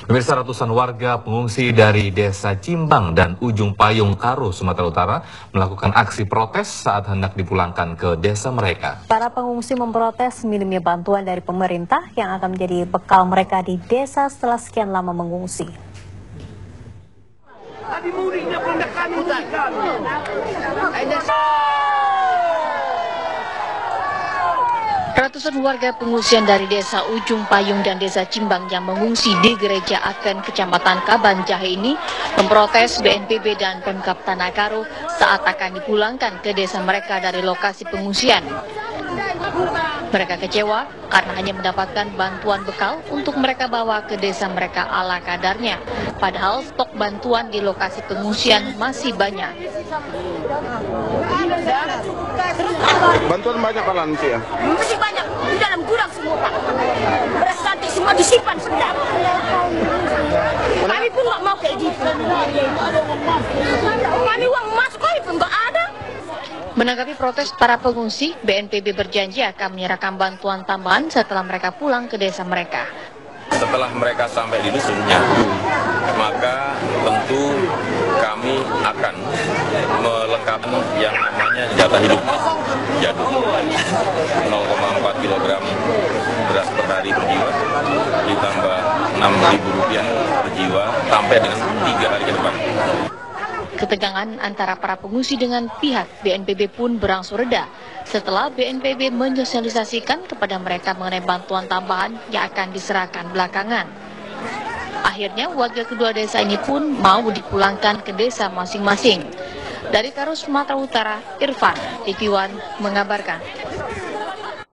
Pemirsa, ratusan warga pengungsi dari Desa Cimbang dan Ujung Payung, Karo, Sumatera Utara melakukan aksi protes saat hendak dipulangkan ke desa mereka. Para pengungsi memprotes minimnya bantuan dari pemerintah yang akan menjadi bekal mereka di desa setelah sekian lama mengungsi. Ratusan warga pengungsian dari Desa Ujung Payung dan Desa Cimbang yang mengungsi di Gereja Advent Kecamatan Kaban Jahe ini memprotes BNPB dan Pemkab Tanah Karo saat akan dipulangkan ke desa mereka dari lokasi pengungsian. Mereka kecewa karena hanya mendapatkan bantuan bekal untuk mereka bawa ke desa mereka ala kadarnya, padahal stok bantuan di lokasi pengungsian masih banyak. Bantuan banyak Pak nanti ya? Masih banyak, di dalam gudang semua Pak. Beras nanti semua disimpan sudah. Kami pun nggak mau kayak gitu. Kami uang masuk kami pun nggak ada. Menanggapi protes para pengungsi, BNPB berjanji akan menyerahkan bantuan tambahan setelah mereka pulang ke desa mereka. Setelah mereka sampai di dusunnya, maka tentu kami akan melengkapi yang namanya jatah hidup jadul 0,4 kg beras per hari per jiwa ditambah Rp6.000 per jiwa sampai dengan 3 hari ke depan. Ketegangan antara para pengungsi dengan pihak BNPB pun berangsur reda setelah BNPB menyosialisasikan kepada mereka mengenai bantuan tambahan yang akan diserahkan belakangan. Akhirnya warga kedua desa ini pun mau dipulangkan ke desa masing-masing. Dari Karo, Sumatera Utara, Irfan, TV One mengabarkan.